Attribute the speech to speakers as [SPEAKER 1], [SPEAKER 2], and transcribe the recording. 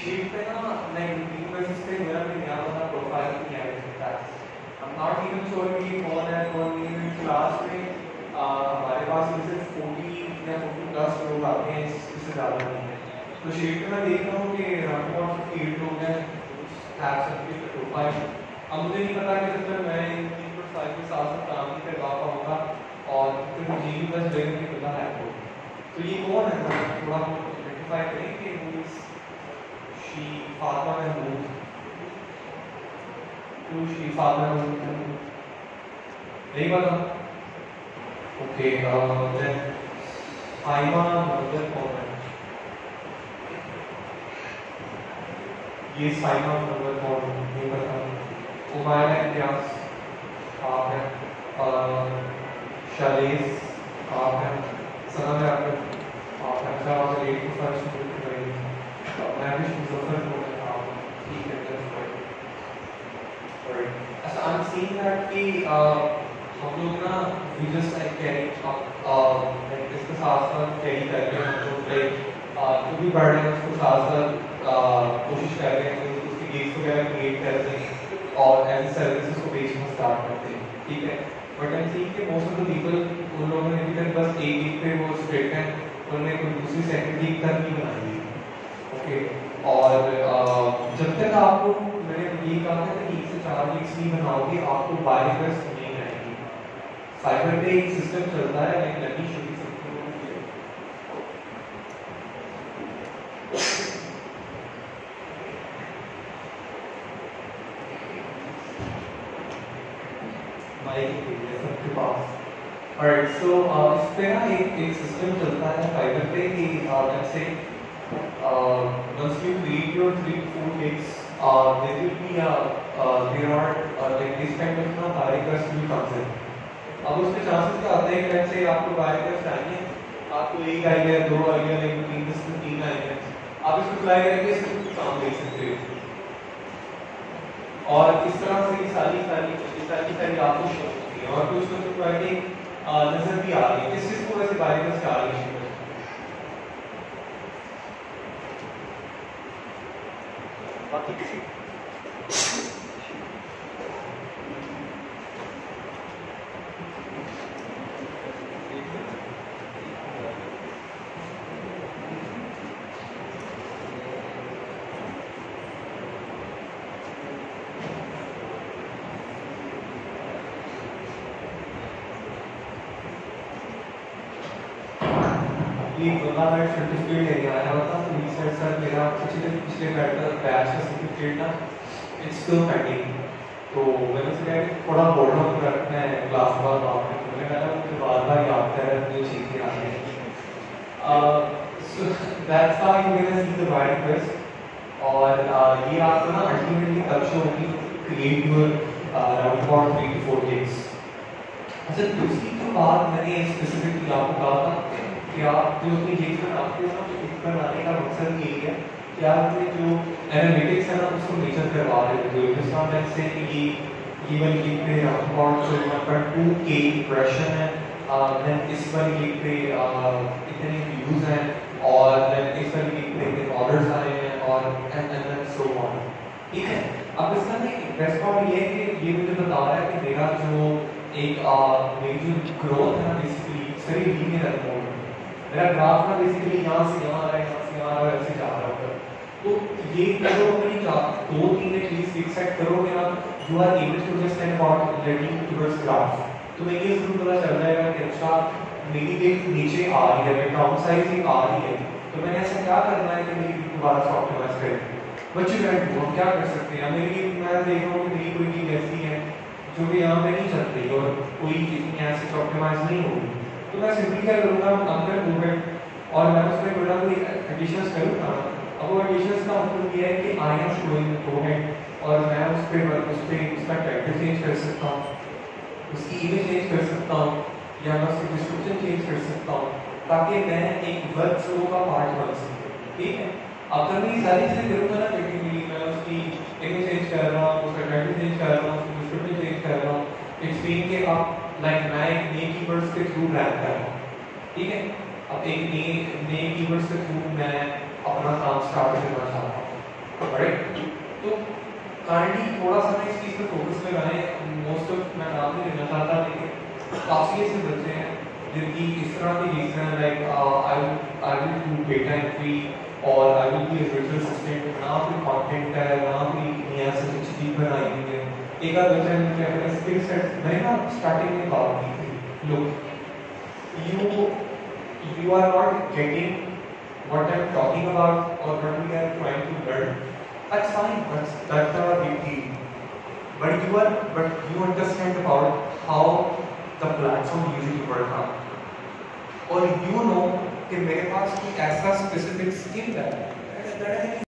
[SPEAKER 1] Sheet पे ना like routine basis पे मेरा भी नया वाला प्रोफाइल नहीं आ सकता है। I'm not even sure कि कौन है कौन नहीं है। क्लास में हमारे पास सिर्फ 40 या 40+ लोग आते हैं, इससे ज़्यादा नहीं है। तो शीट पे मैं देख रहा हूँ कि अराउंड 58 लोग हैं हैव सबमिट प्रोफाइल। अब मुझे नहीं पता कि जब तक मैं इन प्रोफाइल के साथ साथ काम नहीं करवा पाऊँगा और फिर मुझे भी बस जगह नहीं पता है तो ये कौन है, थोड़ा आइडेंटिफाई करें कि she Fatma Mahmood. Who she Fatma Mahmood? नहीं पता? Okay, then Saima Mahmood कौन है? ये साइमा महमूद कौन है? नहीं पता। उमाया इम्तियाज आप हैं। शालेस आप हैं। सनम याकूब आप हैं। शाबाश एक को फर्स्ट में मैं भी मुजफ्फर को ठीक है अच्छा आई एम सीइंग दैट कि हम लोग ना we just like carry like इसके साथ साथ कैरी कर रहे हैं हम लोग लाइक जो भी बढ़ रहे हैं उसके साथ साथ कोशिश कर रहे हैं कि उसके गेट्स वगैरह क्रिएट करते हैं और एज सर्विसेज को बेचना स्टार्ट करते हैं, ठीक है। बट आई थिंक कि मोस्ट ऑफ द पीपल उन लोगों ने अभी तक बस एक वीक पे वो स्ट्रेट है, उन्होंने कोई दूसरी सेकंड वीक तक नहीं बनाई। ओके और जब तक आपको मैंने ये कहा था कि 1 से 4 वीक्स नहीं बनाओगे आपको बायकर्स नहीं आएंगे। फाइबर पे एक सिस्टम चलता है लाइक लकी शुरू सबके पास। Alright, so इस पे ना एक सिस्टम चलता है फाइबर पे कि जैसे once you create your 3 to 4 gigs, there will be there are like this kind of ना बायकर्स भी comes in। अब उसके चांसेस क्या आते हैं कि जैसे आपको बायकर्स चाहिए, आपको एक आइडिया 2 आइडिया लेकिन 3 से 3 आइडिया आप इसको अप्लाई करके इसको काम देख सकते हो और इस तरह से सारी आपको शो होती है और कुछ कुछ क्वालिटी नजर भी आ रही है। किस चीज को वैसे बायकर्स आ रही है बाकी किसी सर्टिफिकेट लेके आया हुआ था तो रिसर्च सर मेरा पिछले बैच का सर्टिफिकेट था, इट्स स्टिल पेंडिंग। तो मैंने सोचा कि थोड़ा होल्ड ऑन रखना है क्लास के बाद आपने, तो मैंने कहा मुझे बार याद कर रहा है जो चीज़ें आ रही हैं। So that's how you can see the wide quest और ये आपको ना अल्टीमेटली कब शो होगी create your around about 3 to 4 gigs। अच्छा दूसरी जो बात मैंने स्पेसिफिकली आपको कहा था कि आप जो अपनी गेम्स बनाते हो ना तो इस बनाने का मकसद यही है कि आप अपने जो एनालिटिक्स है ना उसको मेजर करवा रहे हो। जिस तरह मैं से ये वाली गेम पे अबाउट 1.2K इम्प्रेशन है, देन इस वाली गेम पे इतने व्यूज हैं और देन इस वाली गेम पे इतने ऑर्डर्स आए हैं और एंड सो ऑन, ठीक है। अब इसका ना एक बेस्ट पार्ट ये है कि ये मुझे बता रहा है कि मेरा जो एक मेरी जो ग्रोथ है ना बेसिकली वेरी लीनियर है। मेरा ग्राफ ना बेसिकली यहाँ से यहाँ आ रहा है, यहाँ से यहाँ आ रहा है, ऐसे जा रहा होगा। तो ये करो अपनी 2-3 एटलीस्ट फिक्स सेट करोगे ना, you are able to just end about letting towards graph. तो मैं ये जरूर पता चल जाएगा कि अच्छा मेरी गेट नीचे आ रही है, मेरी डाउन साइड आ रही है, तो मैंने ऐसा क्या करना है कि मेरी गेट दोबारा से ऑप्टिमाइज करें। बच्चे बैठ हम क्या कर सकते हैं, मेरी गेट मैं देख रहा हूँ कि मेरी कोई गेट ऐसी है जो कि यहाँ पे नहीं चल रही और कोई इतनी ऐसे ऑप्टिमाइज नहीं होगी, तो मैं सिंपली क्या करूँगा अंदर मूवमेंट और मैं उसमें बड़ा कोई एडिशंस करूँगा। अब वो एडिशंस का मतलब ये है कि आई एम शोइंग मूवमेंट और मैं उस पर उसका टाइटल चेंज कर सकता हूँ, उसकी इमेज चेंज कर सकता हूँ या मैं उसकी डिस्क्रिप्शन चेंज कर सकता हूँ ताकि मैं एक वर्क फ्लो का पार्ट बन सकूँ, ठीक है। अब जब मैं ये सारी चीज़ें करूँगा ना टेक्निकली मैं उसकी इमेज चेंज कर रहा हूँ, उसका टाइटल चेंज कर रहा हूँ, उसकी डिस्क्रिप्शन चेंज कर रहा हूँ, इट्स मीन कि आप लाइक मैं एक नए कीवर्ड्स के थ्रू रैंक कर रहा हूँ, ठीक है। अब एक नए कीवर्ड्स के थ्रू मैं अपना काम स्टार्ट करना चाहता हूँ, राइट। तो काइंडली थोड़ा सा मैं इस चीज़ पे फोकस लगाएं। मोस्ट ऑफ मैं नाम नहीं लेना चाहता, लेकिन काफ़ी ऐसे बच्चे हैं जिनकी इस तरह की नीड्स हैं, like I will do data entry और I will be a virtual assistant. ना कोई कंटेंट है, ना कोई नया से कुछ चीज़ बनाई हुई है। एक आध बच्चा है मुझे अपने स्किल सेट मैंने ना स्टार्टिंग में बात की थी, लोग you are not getting what I'm talking about or what we are trying to learn. That's fine. That's not a big deal. But you understand about how the platform usually work out. और you know कि मेरे पास कोई ऐसा specific skill है that I